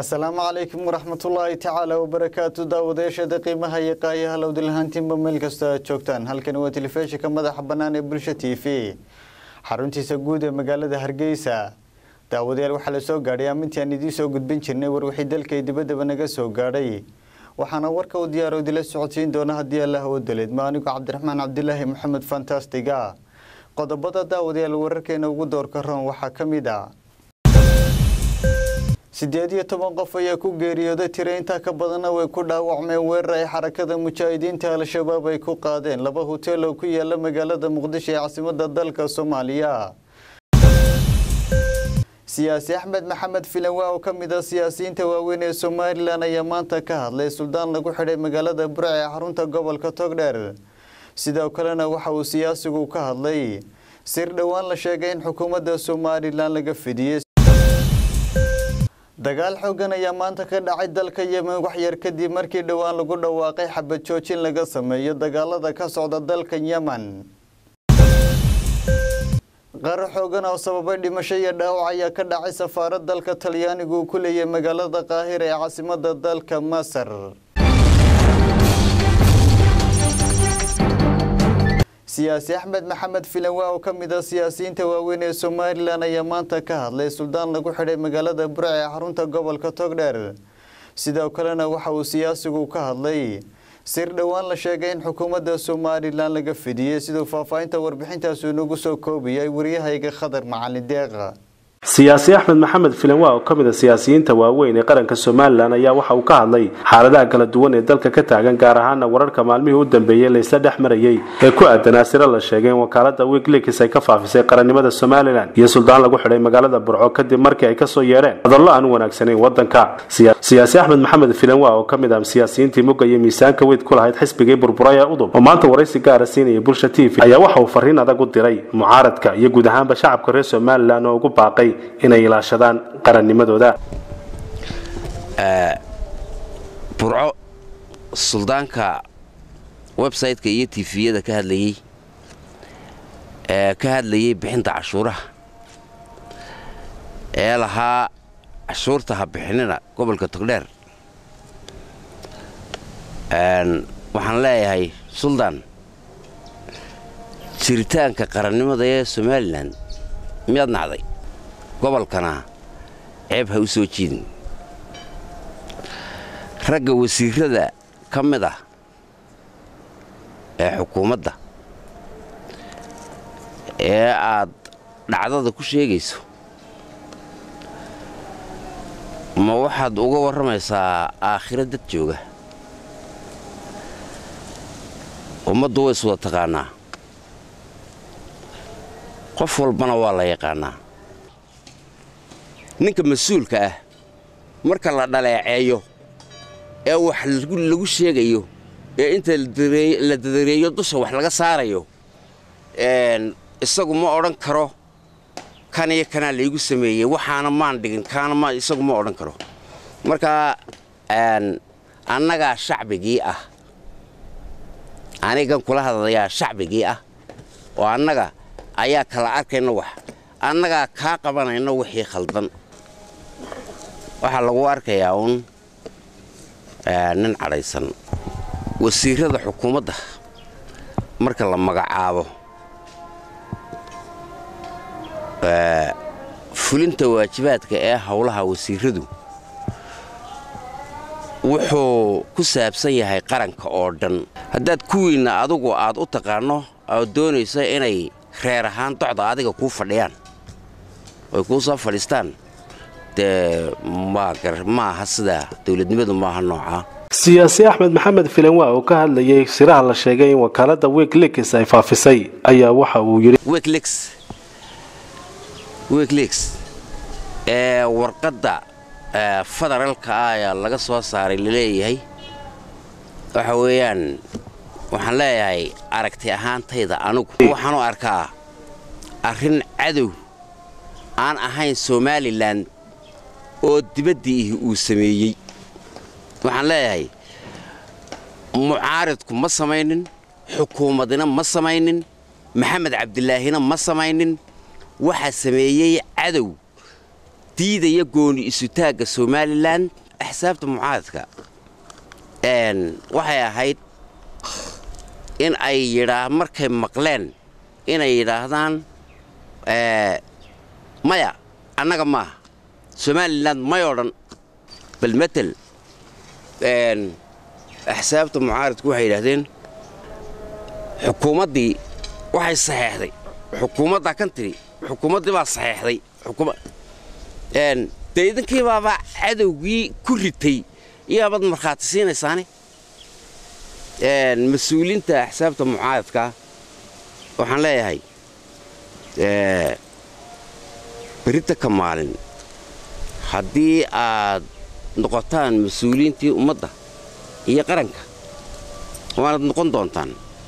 السلام عليكم ورحمة الله تعالى وبركاته داوديش دقيمة يقايا هلو دلهانتين بملكستا جوجتان halkan waa telefishinka madaxa banaan ee Bulsho TV xaruntiisa guud ee magaalada Hargeysa daawadayaal waxa la soo gaaray amintii aan idin soo gudbin jirnay war wixii dalka dibadda naga soo gaaray waxaana warka u diyaar u dilay socodsiin doona hadii Allah uu daleed maanigu Cabdiraxmaan Cabdilaahi Maxamed Fantastiga qodobada daawadayaal wararkeena ugu doorka roon waxa kamid ah 18 qof ayaa ku geeriyooday tiraynta ka badan way ku dhaawacmeen weerar ay xarakada mujaahidiinta al-shabaab ay ku qaadeen laba hotel oo ku yaala magaalada Muqdisho ee caasimadda dalka Soomaaliya siyaasi Axmed Maxamed Filanwa oo kamid ah siyaasiyiinta waaweyn ee Soomaaliland ayaa maanta ka hadlay suldaan lagu xidhay magaalada Burco ee xarunta gobolka Togdheer sidoo kalena waxa uu siyaasigu ka hadlay sir dhawaan la sheegay in xukuumadda Soomaaliland laga fidiyay dagaal xooggan ayaa maanta ka dhacay dalka Yemen wax yar kadib markii dhawaan lagu dhawaaqay xabad joojin laga sameeyo dagaalada ka socda dalka Yemen qarax xooggan oo sababay dhimasho iyo dhaawac ayaa ka dhacay safaaradda dalka Talyaaniga ku leeyahay magaalada Qaahira ee caasimadda dalka Masar siyaasi Axmed Maxamed Filanwa oo kamid ah siyaasiyiinta waaweyn ee Soomaaliland ayaa maanta ka hadlay suldaan lagu xidhay magaalada Burco ee xarunta gobolka Togdheer sidoo kalena waxa uu siyaasigu ka hadlay sir dhawaan la sheegay in xukuumadda Soomaaliland laga fidiyay sidoo faafaynta warbixintaas uu nagu soo koobiyay wariyahayga Khadar Macalin Deeqa siyaasi Axmed Maxamed Filanwa oo kamid ah siyaasiyiinta waaweyn ee qaranka Soomaaliland ayaa waxa uu ka hadlay xaaladaha kala duwan ee dalka ka taagan gaar ahaan wararka maalmihii u dambeeyay la isla dhaxmarayay ee ku aadan asira la sheegay in wakaalada Wikileaks ay ka faafisay qarannimada Soomaaliland iyo suldaan lagu xidhay magaalada Burco kadib markii ay ka soo yeereen hadallo aan wanaagsaneyn wadanka siyaasi Axmed Maxamed Filanwa oo kamid ah siyaasiyiintii mugaya miisaanka weyd ku lahayd xisbiga burburaya udub oo maanta waraysi gaar ah siinaya Bulsho TV ayaa waxa uu fariin adag u diray mucaaradka iyo guud ahaanba shacabka reer Soomaaliland oo ugu baaqay inay ilaashadaan qarannimadooda Burco suldaanka website-ka iyo TV-yada ka hadlayay bixinta cashuuraha ee lahaa cashuurta ha bixinina gobolka Togdheer waxaan leeyahay suldaan jiritaanka qarannimada ee Soomaaliland miyaad nacday gobolkana ceeb ha u soo jiidin ragga wasiirada ka mid ah ee xukuumadda ee aad dhacdada ku sheegayso ma waxaad uga warramaysaa aakhira dad jooga ummaddu way iswada taqaanaa qof walbana waa la yaqaanaa ninka mas'uulka ah marka la dhaleeceeyo ee wax lagu sheegayo ee inta la dadareeyo dusha wax laga saarayo isagu ma oran karo kan iyo kana la igu sameeyay waxaana maan dhigin kana ma isagu ma oran karo marka annaga shacbigii ah aniga kula hadlayaa shacbigii ah oo annaga ayaa kala arkayna wax annaga ka qabanayna wixii khaldan waxa lagu arkayaa nin cadaysan wasiirada xukuumadda marka la magacaabo fulinta waajibaadka ee hawlaha wasiiradu wuxuu ku saabsan yahay qaranka oo dhan haddaad kuwiina adigu aad u taqaano oo doonayso inay reer ahaan docda adiga ku fadhiyaan oo ku soo fadhiistaan ma hasida dawladnimadu ma aha nooca siyaasi Axmed Maxamed Filanwa oo ka hadlayay siraha la sheegay in wakaalada Wikileaks ay faafisay ayaa waxa uu yiri Wikileaks warqadda federaalka ayaa laga soo saaray leeyahay waxa weeyaan waxaan leeyahay aragti ahaantayda anigu waxaan u arkaa arrin cadow aan ahayn Soomaaliland oo dibadii uu sameeyay waxaan leeyahay mucaaradku ma sameeynin xukuumadina ma sameeynin Maxamed Cabdilaahina ma sameeynin waxa sameeyay cadow diidaya gooni isutaaga Somaliland axsaabta mucaaradka waxay ahayd in ay markay maqleen inay yiraahdaan maya annaga ma Somaliland mayodan bal matal axsaabta mucaaradku waxay yiraahdeen xukuumaddii waxay saxeexday xukuumadda country xukuumaddii baa saxeexday deedankii baaba cadowgii ku ritay iyaabad markhaati siinaysaani mas'uuliinta axsaabta mucaaradka waxaan leeyahay berita ka maalin haddii aad noqotaan mas'uuliintii ummadda iyo qaranka waanad noqon doontaan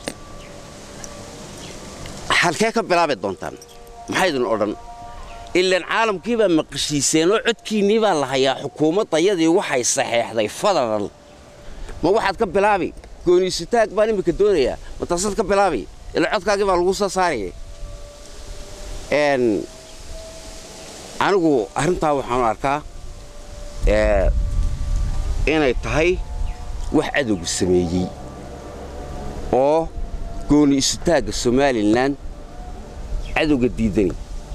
halkee ka bilaabi doontaan maxaydin odhan ilaan caalamkii baa maqashiiseen oo codkiinnii baa la hayaa xukuumaddayadii waxay saxeexday federal ma waxaad ka bilaabi gooni isutaag baan imika doonayaa ma taasaad ka bilaabi ilaa codkaagii baa lagu soo saarayay anigu arrintaa waxaan arkaa inay tahay wax cadowgu sameeyey oo gooni isutaagga Somaliland cadowga diidani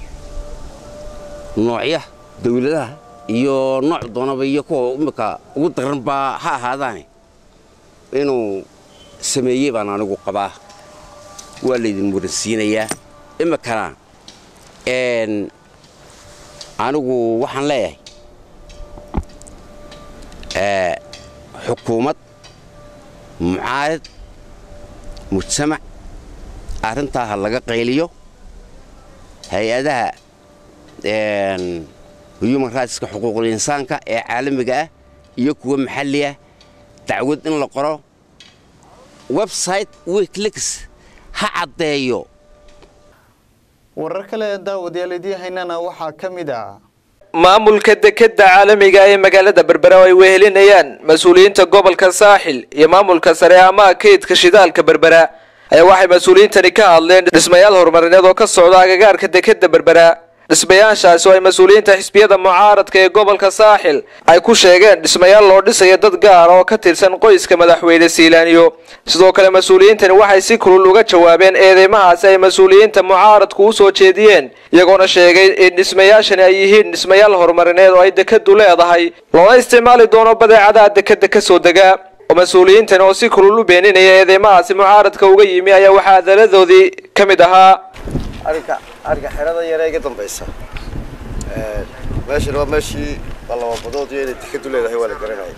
noocya dawladaha iyo nooc doonaba iyo kuwa imika ugu daran baa ha ahaadaane inuu sameeyey baan anigu qabaa waa laydin muransiinayaa imikana anigu waxaan leeyahay xukuumad mucaarad mujtamac arrintaa laga qayliyo hay'adaha human rights ka xuquuqul insaanka ee caalamiga ah iyo kuwa maxalli ah dacwad in la qoro website wikileaks ha caddeeyo warar kale daawadayaal haynana waxaa ka mid ah maamulka dekedda caalamiga ee magaalada Berbera ay wehelinayaan mas'uuliyiinta gobolka Saaxil iyo maamulka sare ama kaydka shidaalka Berbera ayaa waxay mas'uuliyiintani ka hadleen dhismayaal horumarineed oo ka socda agagaarka dekedda Berbera dhismayaashaas oo ay mas'uuliyiinta xisbiyada mucaaradka ee gobolka Saaxil ay ku sheegeen dhismayaal loo dhisayo dad gaar ah oo ka tirsan qoyska madaxweyne Siilaaniyo sidoo kale mas'uuliyiintani waxay si kulul uga jawaabeen eedeymahaas ay mas'uuliyiinta mucaaradku u soo jeediyeen iyagoona sheegay in dhismayaashani ay yihiin dhismayaal horumarineed oo ay dekeddu leedahay loona isticmaali doono badeecadaha dekedda ka soo dega mas'uuliyiintani oo si kulul u beeninaya eedeymahaas mucaaradka uga yimi ayaa waxa adaladoodii ka mid ahaa arga xirada yar ee dambaysa meesha waa meeshii laba badood iyo dekeddu leedahay wala garanay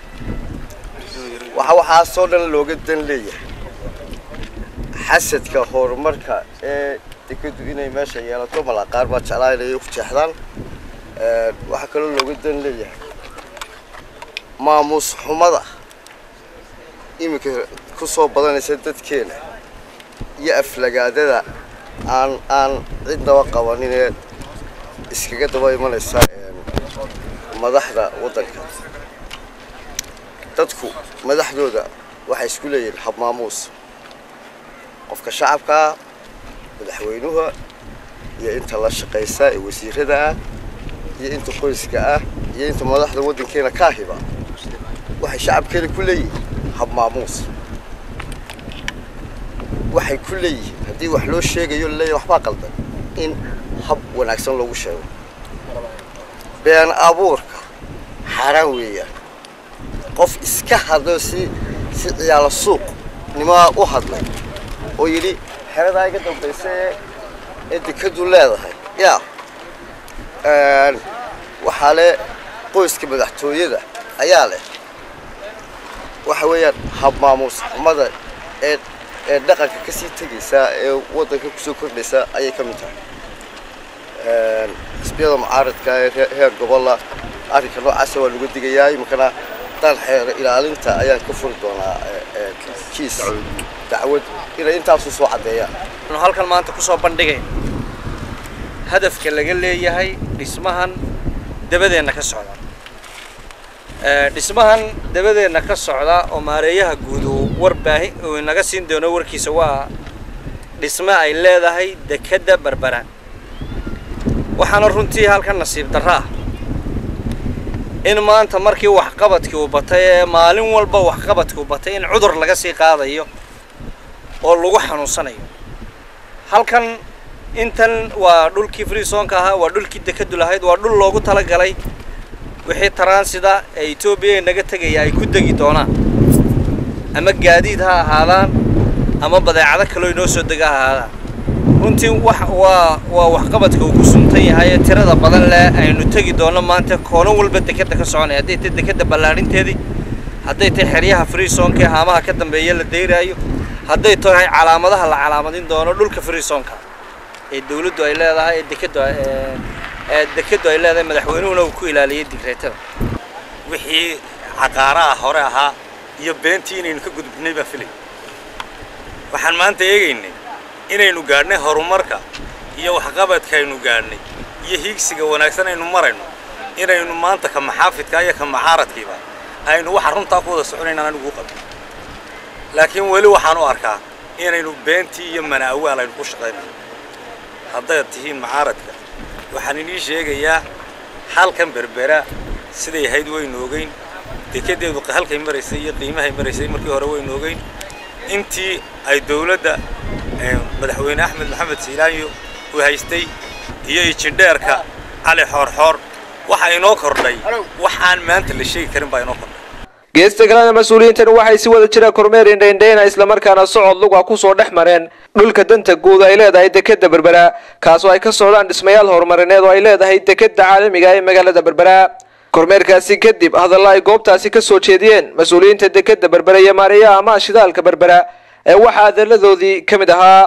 waxa soo dhan looga dan leeyahay xasadka horumarka ee dekeddu inay meesha yeelato mala qaar ba jeclaanay ku jeexdaan waxa kale looga dan leeyahay maamus xumada imika ku soo badanaysa dadkeena iyo aflagaadada aan cidnaba qabanin ee iskaga daba imanaysa madaxda waddanka dadku madaxdooda waxay isku leeyihiin hab maamuus qofka shacabka madaxweynuhu iyo inta la shaqeysa ee wasiirada iyo inta qoyska iyo inta madaxda waddankeena ka hiba waxay shacabkeena ku leeyihiin hab maamuus waxay ku leeyihiin haddii wax loo sheegayo leeyahay waxba qaldan in hab wanaagsan loogu sheego been abuurka xaraan weeyaan qof iska hadlo si ciyaal suuq nima u hadlay oo yiri xerada ay ka dambaysay ee dekeddu leedahay waxa le qoyska madaxtooyada ayaa leh waxa weeyaan hab maamuus xumada ee dhaqanka ka sii tagaysa ee waddanka ku soo kordhaysa ayay ka mid tahay xisbiyada mucaaradka ee heer gobolla arrinka noocaas waa lagu digayaa imkana tan xeer ilaalinta ayaan ka furi doonaa kiis dacwad inay intaas soo cadeeyaan halkan maanta ku soo bandhigay hadafka laga leeyahay dhismahan dabadeena ka socda dhismahan dabadeena ka socda oo maareeyaha guud warbaahi oo inaga siin doono warkiisa waa dhisma ay leedahay dekedda Berbera waxaana runtii halkan nasiib darro in maanta markii waxqabadkii uu batay ee maalin walba waxqabadkii uu batay in cudur laga sii qaadayo oo lagu xanuunsanayo halkan intan waa dhulkii free zone-ka ahaa waa dhulkii dekadu lahayd waa dhul loogu talagalay wixii taransida ee Itoobiya naga tagaya ay ku degi doonaan ama gaadiid ha ahaadaan ama badeecado kale oo inoo soo dega ha ahaadaan runtii waa waxqabadka uu ku suntan yahay tirada badan leh aynu tagi doono maanta koono walba dekada ka soconay haday tay dekada ballaarinteedii haday tay xiriyaha free zone-ka haamaha ka dambeeya la deyraayo haday tahay calaamadaha la calaamadin doono dhulka free zone-ka ee dawladdu ay leedahay dekadu ay leedahay madaxweynuhuna uu ku ilaaliyay digreetada wixii caqaaraha hore ahaa iyo beentii inaynu ka gudubnay baa filay waxaan maanta eegaynay inaynu gaadhnay horumarka iyo waxqabadka aynu gaadhnay iyo hiigsiga wanaagsan aynu marayno inaynu maanta ka maxaafidka iyo ka macaaradkiiba aynu waxa runtaa ku wada soconaynaa anigu qabto laakiin weli waxaan u arkaa inaynu beentii iyo manaawaal aynu ku shaqaynayno hadday tihiin macaaradka waxaan inii sheegayaa halkan berbera siday ahayd waynu ogeyn dekedeedu halkay maraysay iyo qiimahay maraysay markii hore waynu ogeyn intii ay dawladda madaxweyne Axmed Maxamed Siilaanyo uu haystay iyo injineerka Cali Xoorxoor waxa inoo kordhay waxaan maanta la sheegi karin baa inoo kordhay geesta kalena mas'uuliyiintan waxay si wada jira kormeer indheena isla markaana socod luga ku soo dhex mareen dhulka danta guud ay leedahay dekada Berbera kaas oo ay ka socdaan dhismayaal horumarineed oo ay leedahay dekada caalamiga ee magaalada Berbera kormeerkaasi kadib hadallo ay goobtaasi ka soo jeediyeen mas'uuliyiinta dekada Berbera iyo maariyaha ama shidaalka Berbera ee waxa hadaladoodii kamid ahaa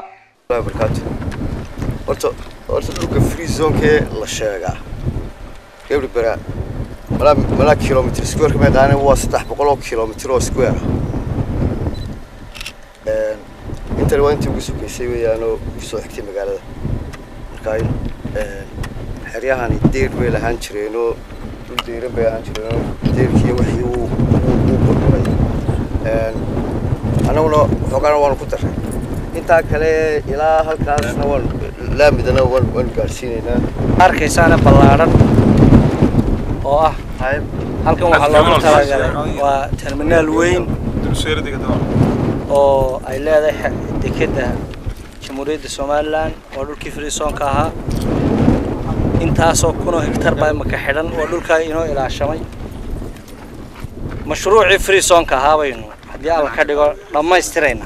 horta dhulka free zone-ka la sheegaa Berbera ملا كيلومتر سكوير كما يقولون هو 300 كيلومتر سكوير انت لو انت وسو كيسوي انا وسو حكتي مقالده markaa xeryahan deer way lahaan jireeno deer bay aan jireeno deerkii wixii uu qormay anaguna xogaan waan ku taray inta kale ilaa halkaasna waan laamidana waan gaarsiinayna arkaysaana ballaaran oo ah halkan waxa loogu talagalay waa terminal weyn oo ay leedahay dekada Jamhuuriyadda Soomaaliland oo dhulkii free zone-ka ahaa intaasoo kun oo hektar baa ma ka xidhan oo dhulka inoo ilaashamay mashruuci free zone-ka ahaa baynu hadii aan ka dhigo dhamaystirayna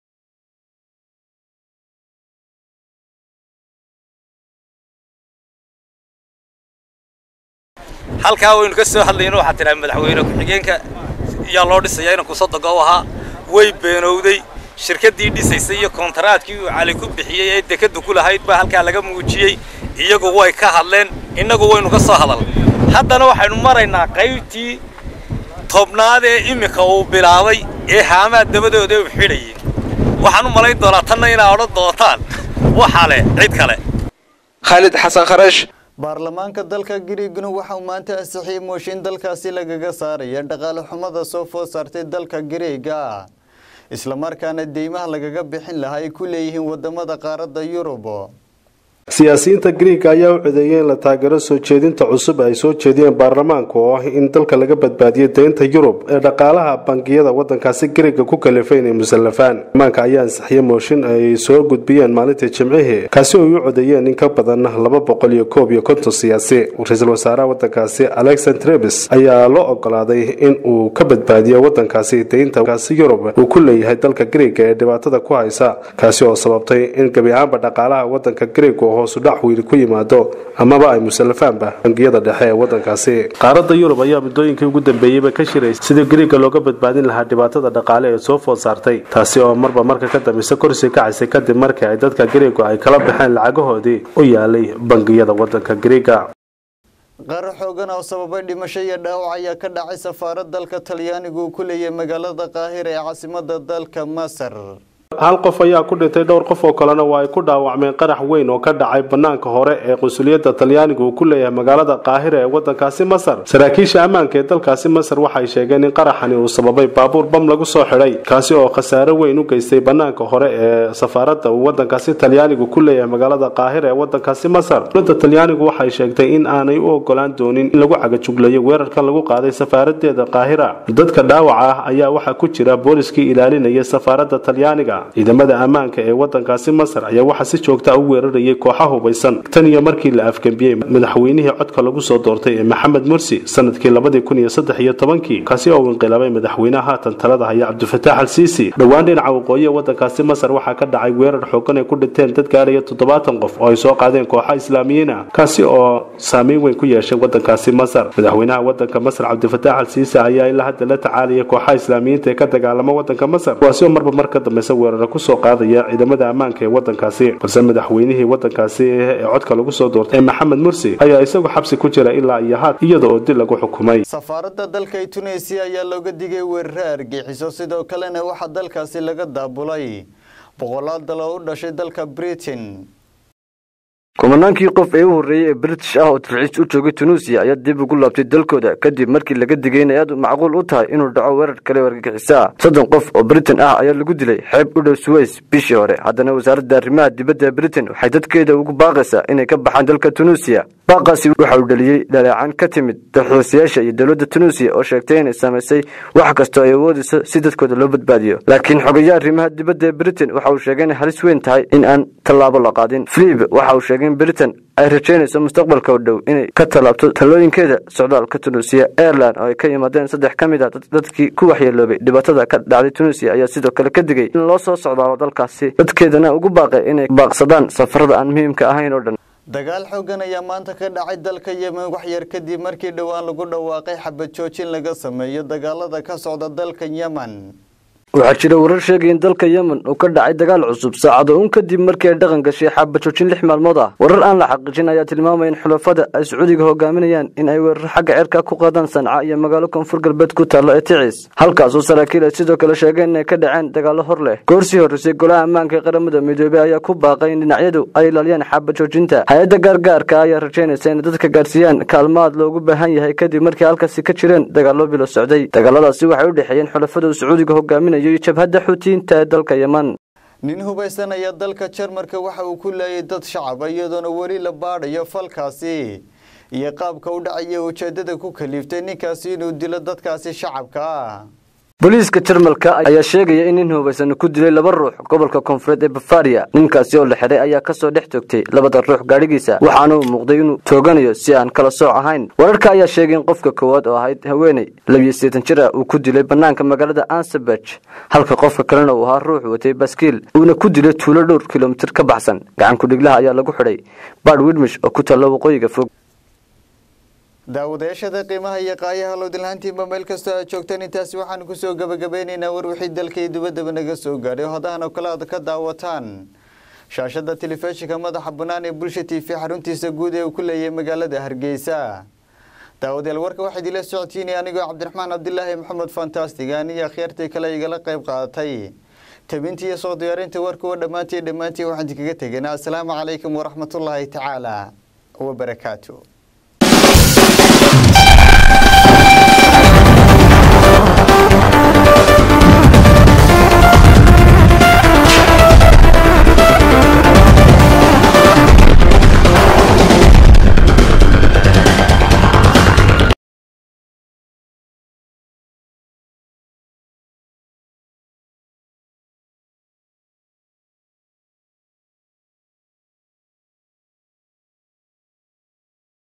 halka waynu ka soo hadlayno waxa tiraa madaxweyne ku xigeenka yaa loo dhisay inuu ku soo dago ahaa way beenowday shirkadii dhisaysay iyo kontaraadkii uu Cali ku bixiyay ee dekadu ku lahayd baa halka laga muujiyay iyagu way ka hadleen inagu waynu ka soo hadal haddana waxaynu maraynaa qaybtii tobnaad ee imika uu bilaabay ee haamaha dabadooda u xidhayay waxaan u malayn doonaa tan inay oran doontaan waxa leh cid kale Khalid Xasan Kharash baarlamaanka dalka Giriiguna waxa uu maanta ansixiyay mooshin dalkaasi lagaga saarayo dhaqaale xumada soo food saartay dalka Giriiga isla markaana deymaha lagaga bixin lahaa ay ku leeyihiin wadamada qaaradda Yurub siyaasiyiinta Greek ayaa u codeeyay in la taageero soo jeedinta cusub ay soo jeediyeen baarlamaanka oo ah in dalka laga badbaadiyo deynta Yurub ee dhaqaalaha bangiyada wadankaasi Greek ku kalifeen musallafaan maanka ayaa ansixiyay mooshin ay soo gudbiyeen maalintii Jimcihii kaasi oo u codeeyeen in ka badan 251 siyaasi ra'iisul wasaaraha wadankaasi Alexander Trebes ayaa loo ogolaaday in uu ka badbaadiyo wadankaasi deynta kaasi Yurub uu ku leeyahay dalka Greek ee dhibaatada ku haysa kaasi oo sababtay in gabi ahaanba dhaqaalaha wadanka Greek hoos u dhac weyn ku yimaado amaba ay musallafaanba bangiyada dhexe ee wadankaasi qaaradda Yurub ayaa muddooyinkii ugu dambeeyay ka shiraysay sidii Greek looga badbaadin lahaa dhibaatada dhaqaale ee soo food saartay taasi oo marba marka ka dambaysa kursi ka caysay kadib markii ay dadka Greek ay kala baxeen lacagahoodii u yaalay bangiyada wadanka Greek qarax xoogan oo sababay dhimasho iyo dhaawac ayaa ka dhacay safaaradda dalka Talyaaniga uu ku leeyahay magaalada Qaahira ee caasimadda dalka Masar hal qof ayaa ku dhintay dhowr qof oo kalena waa ay ku dhaawacmeen qarax weyn oo ka dhacay banaanka hore ee qunsuliyadda Talyaaniga uu ku leeyahay magaalada Qaahira ee wadankaasi Masar. Saraakiisha ammaanka ee dalkaasi Masar waxay sheegeen in qaraxani uu sababay baabuur bam lagu soo xiray kaasi oo khasaare weyn u geystay banaanka hore ee safaaradda uu wadankaasi Talyaaniga ku leeyahay magaalada Qaahira ee wadankaasi Masar. Dowladda Talyaaniga waxay sheegtay in aanay u ogolaan doonin in lagu cagajugleeyo weerarkan lagu qaaday safaaraddeeda Qaahira. Dadka dhaawaca ah ayaa waxa ku jira booliskii ilaalinaya safaaradda Talyaaniga. ciidamada ammaanka ee wadankaasi Masar ayaa waxa si joogto ah u weerarayay kooxaha hubeysan tan iyo markii la afgambiyay madaxweynihii codka lagu soo doortay ee Mohamed Morsi sanadkii 2013 kaasi oo inqilaabay madaxweynaha haatan talada haya Abdulfataax al-Siisi. dhawaan dhinaca waqooyi ee wadankaasi Masar waxa ka dhacay weerar xooggan ay ku dhinteen dad gaaraya 70 qof oo ay soo qaadeen kooxaha Islaamiyiin ah kaasi oo saameyn weyn ku yeeshay wadankaasi Masar. madaxweynaha wadanka Masar Abdulfataax al-Siisi ayaa ilaa hadda la tacaalaya kooxaha Islaamiyiinta ee ka dagaalama wadanka Masar kuwaasi oo marba marka dambaysa weerar ku soo qaadaya ciidamada ammaanka ee wadankaasi. balse madaxweynihii wadankaasi ee codka lagu soo doortay Mohamed Morsi ayaa isagu xabsi ku jira ilaa iyo haad iyadoo dil lagu xukumay. safaaradda dalka Tunisia ayaa looga digay weerar argagixiso sidoo kalena waxa dalkaasi laga daabulay boqolaal dal oo u dhashay dalka Britain. kumanaankii qof ee u horeeyay British ah oo dalxiis u joogay Tunisia ayaa dib ugu laabtay dalkooda kadib markii laga digay in ay macquul u tahay inuu dhaco weerar kale argagixisa. 30 qof oo Britain ah ayaa lagu dilay xeeb u dhow Suez bishii hore. haddana wasaaradda arrimaha dibadda ee Britain waxay dadkeeda ugu baaqaysaa inay ka baxaan dalka Tunisia. baaqaasi waxa uu dhaliyay dhaleecan ka timid dalxiisayaasha iyo dawladda Tunisia oo sheegtay inay sameysay wax kasta oo ay awoodayso si dadkooda loo badbaadiyo. laakiin xogayaha arrimaha dibadda ee Britain waxa uu sheegay in halis weyn tahay in aan tallaabo la qaadin. Philip waxa uu sheegay in Britain ay rajaynayso mustaqbalka u dhow inay ka talaabto talooyinkeeda socdaalka Tunisia. Airline oo ay ka yimaadeen 3 kamid ah dadkii ku waxyeeloobay dhibaatada ka dhacday Tunisia ayaa sidoo kale ka digay in loo soo socdaalo dalkaasi dadkeedana ugu baaqay inay baaqsadaan safarada aan muhiimka ahayn oo dhan. dagaal xooggan ayaa maanta ka dhacay dalka Yemen wax yar kadib markii dhawaan lagu dhawaaqay xabad joojin laga sameeyo dagaalada ka socda dalka Yemen. waxaa jira warar sheegay in dalka Yemen uu ka dhacay dagaal cusub saacado kadib markii ay dhaqan gashay xabad joojin 6 maalmood ah. warar aan la xaqiijin ayaa tilmaamay in xulafada ay Sacuudiga hogaaminayaan in ay weerar xagga cirka ku qaadaan Sanca iyo magaalo koonfur galbeed ku taalo ee Ticis halkaas oo saraakiil ay sidoo kale sheegeen in ay ka dhaceen dagaalo hor leh. goorsi horeysay golaha ammaanka ee qaramada midoobay ayaa ku baaqay in dhinacyadu ay ilaaliyaan xabad joojinta. hay'adda gargaarka ayaa rajaynaysa in dadka gaarsiiyaan kaalmaad loogu baahan yahay kadib markii halkaasi ka jireen dagaalo bilo socday. dagaaladaasi waxay u dhaxeeyeen xulafada Sacuudiga hogaaminaya jabhadda Xuutiyiinta ee dalka Yemen. nin hubeysan ayaa dalka Jarmalka waxa uu ku leeyay dad shacab iyadoo wali la baadhayo falkaasi iyo qaabka u dhacay ujeedada ku kaliftay ninkaasi inuu dilo dadkaasi shacabka ah. booliiska Jarmalka ayaa sheegay in nin hubeysan ku dilay 2 ruux gobolka koonfureed ee Bavaria. ninkaasi oo la xiray ayaa ka soo dhex toogtay 2 ruux gaarigiisa waxaana uu muuqday inuu tooganayo si aan kala sooc ahayn. wararka ayaa sheegay in qofka koowaad oo ahayd haweeney 22 jir ah uu ku dilay banaanka magaalada Ansbach halka qofka kalena uu ahaa ruux watay baskiil uuna ku dilay tuulo dhowr kiiloomitir ka baxsan. gacan ku dhiglaha ayaa lagu xiray Bad Widmish oo ku taalo waqooyiga fog. daawadayaashada qiimaha iyo qaayaha loo dilhaantiinba meel kasta aad joogtaan intaasi waxaan ku soo gabagabeynaynaa war wixii dalka iyo dibadda naga soo gaadhay haddana kala aad ka daawataan shaashada telefishinka madaxa bannaan ee Bulsha TV xaruntiisa guud ee uu ku leeyahay magaalada Hargeysa. daawadayaal warka waxa idila socodsiinay anigoo Cabdiraxmaan Cabdullaahi Maxamed Fantastic aniga khayartay kale igala qayb qaadatay tabintii soo diyaarinta warka oo dhamaantii waxaan kaga tegaynaa. assalaamu calaykum waraxmatullaahi tacaala wa barakaatuh.